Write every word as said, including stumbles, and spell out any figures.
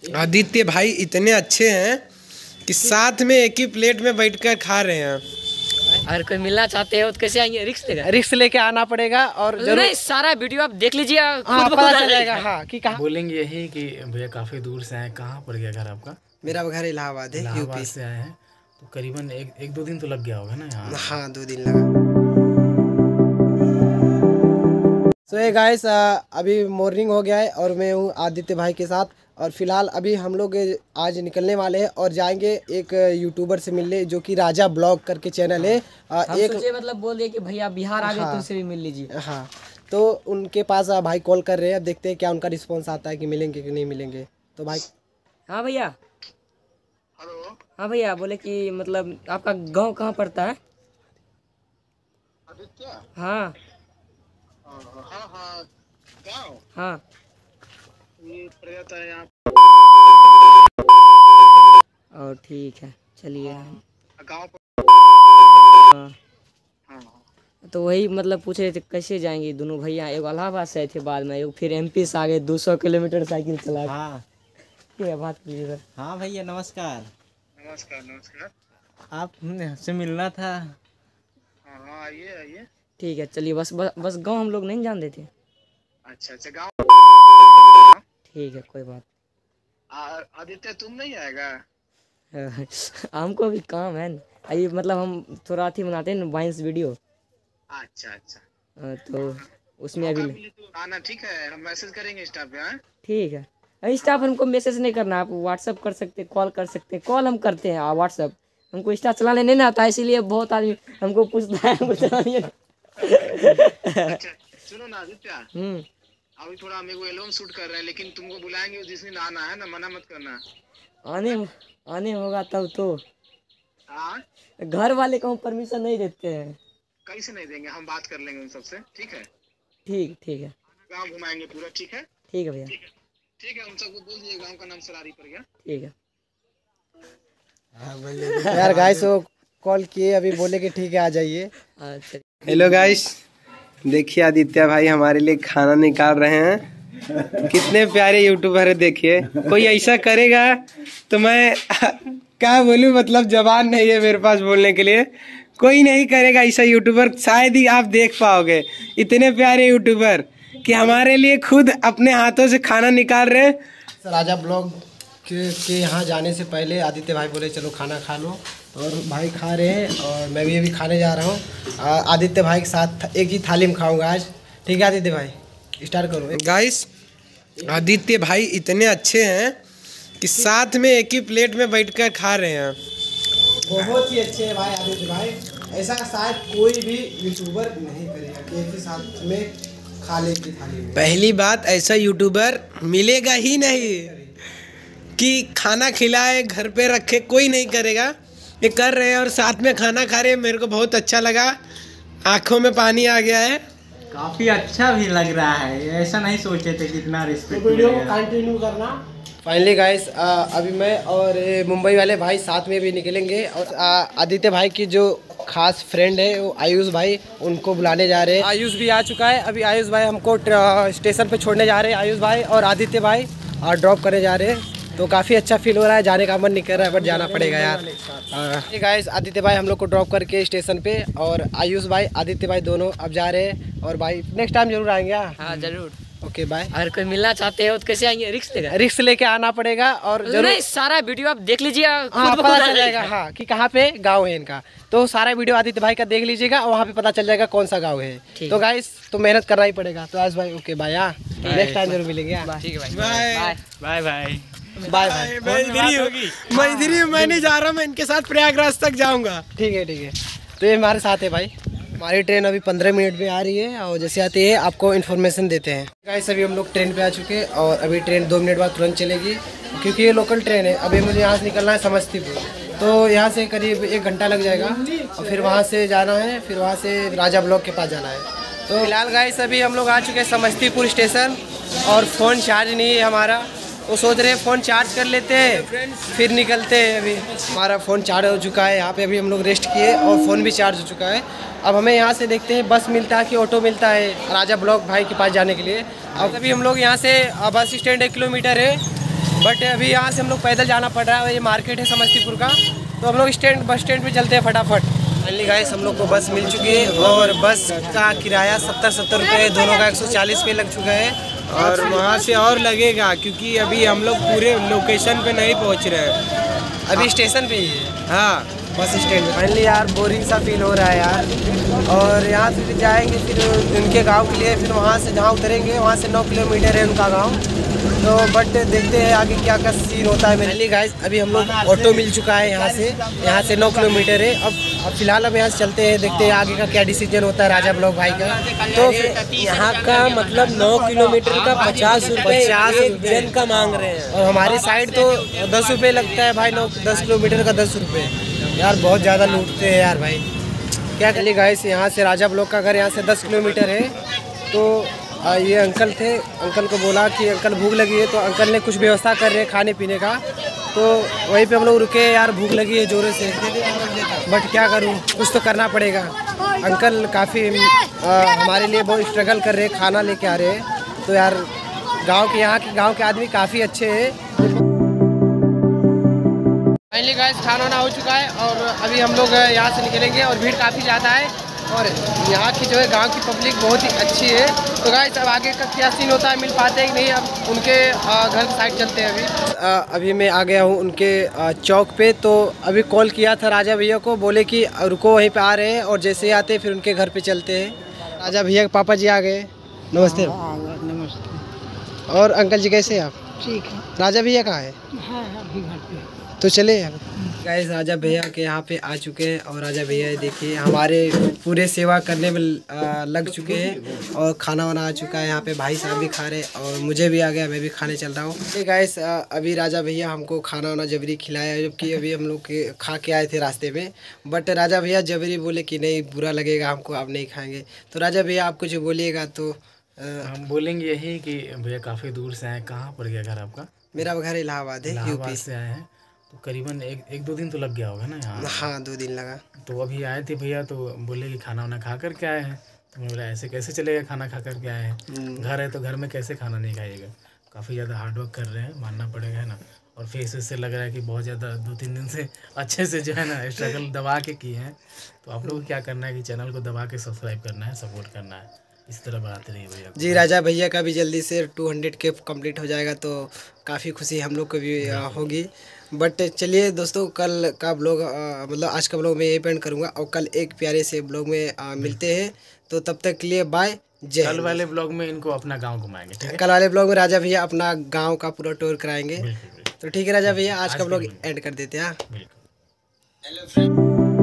आदित्य भाई इतने अच्छे हैं कि साथ में एक ही प्लेट में बैठकर खा रहे हैं। अगर कोई मिलना चाहते हो तो कैसे आएंगे? रिक्स लेगा रिक्स लेके आना पड़ेगा और जरूर नहीं, सारा वीडियो आप देख लीजिए, हाँ, खुद पता चल जाएगा। हाँ कि कहाँ बोलेंगे यही कि भैया काफ़ी दूर से आए, कहाँ पर गया घर आपका? मेरा घर इलाहाबाद है, इलाहाबाद से आए हैं, तो करीबन एक एक दो दिन तो लग गया होगा ना यहाँ? हाँ, दो दिन लगा। सो ये गाइस अभी मॉर्निंग हो गया है और मैं हूँ आदित्य भाई के साथ, और फिलहाल अभी हम लोग आज निकलने वाले हैं और जाएंगे एक यूट्यूबर से मिलने जो कि राजा ब्लॉग करके चैनल है। हाँ, हम एक सोचे मतलब बोल दिए कि भैया बिहार आ गए तो उनसे भी मिल लीजिए। हाँ, तो उनके पास भाई कॉल कर रहे हैं, अब देखते हैं क्या उनका रिस्पॉन्स आता है कि मिलेंगे कि नहीं मिलेंगे। तो भाई हाँ भैया। हेलो। हाँ भैया, बोले कि मतलब आपका गांव कहाँ पड़ता है? आदित्य। हाँ हाँ हाँ गाँव। हाँ ये पड़ जाता है यहाँ और ठीक है, चलिए। गाँव हाँ, हाँ। तो वही मतलब पूछ रहे थे कैसे जाएंगे दोनों भैया। एक इलाहाबाद से आए थे, बाद में एक फिर एमपी से आ गए, दो सौ किलोमीटर साइकिल चला। हाँ क्या बात कीजिए सर। हाँ भैया नमस्कार। नमस्कार नमस्कार। आप हमसे मिलना था। हाँ हाँ आइए आइए। ठीक है, चलिए। बस बस, बस गाँव हम लोग नहीं जानते थे। अच्छा अच्छा गाँव। ठीक है, कोई बात। आदित्य तुम नहीं आएगा? हमको भी काम है न। अभी मतलब हम थोड़ा अथी बनाते हैं ना, वाइंस वीडियो। अच्छा अच्छा। तो उसमें अभी तो आना, ठीक है, हम मैसेज करेंगे इंस्टा पे। हाँ ठीक है। इंस्टा पर हमको मैसेज नहीं करना, आप व्हाट्सअप कर सकते, कॉल कर सकते। कॉल हम करते हैं, व्हाट्सअप हमको इंस्टा चलाने नहीं ना आता, इसीलिए बहुत आदमी हमको पूछता है। अच्छा सुनो ना आदित्य, हम्म अभी थोड़ा हम एगो एल्बम शूट कर रहे हैं, लेकिन तुमको बुलाएंगे जिस दिन आना है ना, मना मत करना। आने आने होगा तब तो। हाँ घर वाले को हम परमिशन नहीं देते हैं। कैसे नहीं देंगे, हम बात कर लेंगे उन सबसे। ठीक है ठीक ठीक है। गाँव घुमाएंगे पूरा। ठीक है ठीक है भैया। ठीक है, हम सबको बोल दिए गाँव का नाम सरारी पड़ गया। ठीक है यार गाइस वो कॉल किए, अभी बोले कि ठीक है आ जाइए। अच्छा। हेलो गाइस, देखिए आदित्य भाई हमारे लिए खाना निकाल रहे हैं। कितने प्यारे यूट्यूबर है, देखिए। कोई ऐसा करेगा तो मैं क्या बोलूं, मतलब जबान नहीं है मेरे पास बोलने के लिए। कोई नहीं करेगा ऐसा यूट्यूबर, शायद ही आप देख पाओगे। इतने प्यारे यूट्यूबर कि हमारे लिए खुद अपने हाथों से खाना निकाल रहे हैं। राजा ब्लॉग के, के यहाँ जाने से पहले आदित्य भाई बोले चलो खाना खा लो, और भाई खा रहे हैं और मैं भी अभी खाने जा रहा हूँ आदित्य भाई के साथ। एक ही थाली में खाऊंगा आज। ठीक है आदित्य भाई, स्टार्ट करो। गाइस आदित्य भाई इतने अच्छे हैं कि साथ में एक ही प्लेट में बैठकर खा रहे हैं। बहुत ही अच्छे हैं भाई आदित्य भाई, ऐसा शायद कोई भी यूट्यूबर नहीं करेगा कि एक ही साथ में खा ले की थाली में। पहली बात, ऐसा यूट्यूबर मिलेगा ही नहीं कि खाना खिलाए घर पे रखे, कोई नहीं करेगा। ये कर रहे हैं और साथ में खाना खा रहे हैं। मेरे को बहुत अच्छा लगा, आंखों में पानी आ गया है। काफी अच्छा भी लग रहा है, ऐसा नहीं सोचे थे कितना रिस्पेक्ट। तो वीडियो को कंटिन्यू करना। फाइनली गाइस अभी मैं और मुंबई वाले भाई साथ में भी निकलेंगे, और आदित्य भाई की जो खास फ्रेंड है वो आयुष भाई, उनको बुलाने जा रहे हैं। आयुष भी आ चुका है। अभी आयुष भाई हमको स्टेशन पे छोड़ने जा रहे हैं। आयुष भाई और आदित्य भाई और ड्रॉप करने जा रहे हैं, तो काफ़ी अच्छा फील हो रहा है। जाने का मन नहीं कर रहा है, बट जाना पड़ेगा यार। गाइस आदित्य भाई हम लोग को ड्रॉप करके स्टेशन पे, और आयुष भाई आदित्य भाई दोनों अब जा रहे हैं। और भाई नेक्स्ट टाइम जरूर आएंगे। हाँ जरूर। Okay bye. अगर कोई मिलना चाहते हो तो कैसे आएंगे? रिक्स लेगा रिक्स लेके आना पड़ेगा और जरूर नहीं, सारा वीडियो आप देख लीजिए, हाँ, पता चल जाएगा। हाँ कि कहाँ पे गांव है इनका, तो सारा वीडियो आदित्य भाई का देख लीजिएगा, वहाँ पे पता चल जाएगा कौन सा गांव है। तो गाइस तो मेहनत करना ही पड़ेगा। तो आज भाई ओके बाय, नेक्स्ट टाइम जरूर मिलेंगे। ठीक है भाई, bye bye bye bye bye. मैं इधर ही होगी, मैं इधर ही, मैं नहीं जा रहा, मैं इनके साथ प्रयागराज तक जाऊंगा। ठीक है ठीक है। तो ये हमारे साथ है भाई। हमारी ट्रेन अभी पंद्रह मिनट में आ रही है, और जैसे आती है आपको इन्फॉर्मेशन देते हैं। गाइस अभी हम लोग ट्रेन पे आ चुके हैं, और अभी ट्रेन दो मिनट बाद तुरंत चलेगी, क्योंकि ये लोकल ट्रेन है। अभी मुझे यहाँ से निकलना है समस्तीपुर, तो यहाँ से करीब एक घंटा लग जाएगा, और फिर वहाँ से जाना है, फिर वहाँ से राजा ब्लॉक के पास जाना है। तो फिलहाल गाइस अभी हम लोग आ चुके हैं समस्तीपुर स्टेशन, और फ़ोन चार्ज नहीं है हमारा, तो सोच रहे हैं फ़ोन चार्ज कर लेते हैं फिर निकलते हैं। अभी हमारा फ़ोन चार्ज हो चुका है, यहाँ पे अभी हम लोग रेस्ट किए और फ़ोन भी चार्ज हो चुका है। अब हमें यहाँ से देखते हैं बस मिलता है कि ऑटो मिलता है राजा ब्लॉक भाई के पास जाने के लिए। अब अभी हम लोग यहाँ से बस स्टैंड एक किलोमीटर है, बट अभी यहाँ से हम लोग पैदल जाना पड़ रहा है। ये मार्केट है समस्तीपुर का, तो हम लोग स्टैंड बस स्टैंड पे चलते हैं फटाफट। फाइनली गाइस हम लोग को बस मिल चुकी है और बस का किराया सत्तर सत्तर रुपये, दोनों का एक सौ चालीस रुपये लग चुका है। और वहाँ से और लगेगा क्योंकि अभी हम लोग पूरे लोकेशन पे नहीं पहुँच रहे हैं, अभी स्टेशन पे ही है। हाँ बस स्टैंड। फाइनली यार बोरिंग सा फील हो रहा है यार। और यहाँ से फिर जाएंगे फिर उनके गांव के लिए, फिर वहाँ से जहाँ उतरेंगे वहाँ से नौ किलोमीटर है उनका गांव। तो बट देखते हैं आगे क्या क्या सीन होता है। फाइनली गाइस अभी हम लोग ऑटो मिल चुका है यहाँ से, यहाँ से नौ किलोमीटर है। अब अब फिलहाल हम यहाँ से चलते हैं, देखते हैं आगे का क्या डिसीजन होता है राजा ब्लॉग भाई का। तो यहाँ का मतलब नौ किलोमीटर का पचास रुपये पचास एक जन का मांग रहे हैं। और हमारी साइड तो दस रुपये लगता है भाई, नौ दस किलोमीटर का दस रुपये यार, बहुत ज़्यादा लूटते हैं यार भाई। क्या करिए गाइस, यहाँ से राजा ब्लॉक का घर यहाँ से दस किलोमीटर है। तो आ, ये अंकल थे, अंकल को बोला कि अंकल भूख लगी है, तो अंकल ने कुछ व्यवस्था कर रहे हैं खाने पीने का। तो वहीं पे हम लोग रुके यार, भूख लगी है जोरों से, बट क्या करूँ, कुछ तो करना पड़ेगा। अंकल काफ़ी हमारे लिए बहुत स्ट्रगल कर रहे हैं, खाना लेके आ रहे हैं। तो यार गांव के यहाँ के गांव के आदमी काफ़ी अच्छे हैं। फाइनली गाइस खाना वाना हो चुका है और अभी हम लोग यहाँ से निकलेंगे और भीड़ काफ़ी ज़्यादा है और यहाँ की जो है गांव की पब्लिक बहुत ही अच्छी है। तो गाइस अब आगे का क्या सीन होता है, मिल पाते हैं कि नहीं, अब उनके घर की साइड चलते हैं। अभी अभी मैं आ गया हूँ उनके चौक पे। तो अभी कॉल किया था राजा भैया को, बोले कि रुको वहीं पे आ रहे हैं और जैसे ही आते फिर उनके घर पे चलते हैं। राजा भैया के पापा जी आ गए, नमस्ते। नमस्ते। और अंकल जी कैसे हैं आप? ठीक है। राजा भैया कहाँ है? हाँ अभी घर पे। तो चले गाइस राजा भैया के यहाँ पे आ चुके हैं और राजा भैया देखिए हमारे पूरे सेवा करने में आ, लग चुके हैं और खाना वाना आ चुका है। यहाँ पे भाई साहब भी खा रहे और मुझे भी आ गया, मैं भी खाने चल रहा हूँ। गाइस अभी राजा भैया हमको खाना वाना जबरी खिलाया, जबकि अभी हम लोग के खा के आए थे रास्ते में, बट राजा भैया जबरी बोले कि नहीं बुरा लगेगा हमको, आप नहीं खाएँगे। तो राजा भैया आप कुछ बोलिएगा तो। हम बोलेंगे यही कि भैया काफ़ी दूर से आए। कहाँ पर गया घर आपका? मेरा घर इलाहाबाद है, इलाहाबाद से आए हैं, तो करीबन एक एक दो दिन तो लग गया होगा ना यहाँ? हाँ दो दिन लगा। तो अभी आए थे भैया, तो बोले कि खाना वाना खा कर के आए हैं। तो मैं बोला ऐसे कैसे चलेगा, खाना खा कर के आए हैं, घर है तो घर में कैसे खाना नहीं खाइएगा। काफ़ी ज़्यादा हार्डवर्क कर रहे हैं, मानना पड़ेगा, है ना। और फेस से लग रहा है कि बहुत ज़्यादा दो तीन दिन से अच्छे से जो है ना स्ट्रगल दबा के किए हैं। तो आप लोग को क्या करना है कि चैनल को दबा के सब्सक्राइब करना है, सपोर्ट करना है, इस तरह बढ़ाते रहिए भैया जी। राजा भैया का भी जल्दी से टू हंड्रेड के कम्प्लीट हो जाएगा तो काफ़ी खुशी हम लोग को भी होगी। बट चलिए दोस्तों, कल का ब्लॉग मतलब आज का ब्लॉग मैं यही पेंड करूँगा और कल एक प्यारे से ब्लॉग में आ, मिलते हैं। तो तब तक के लिए बाय, जय। कल वाले ब्लॉग में इनको अपना गांव घुमाएंगे, ठीक है? कल वाले ब्लॉग में राजा भैया अपना गांव का पूरा टूर कराएंगे। तो ठीक है राजा भैया, आज का ब्लॉग एंड कर देते हैं। बिल्कुल।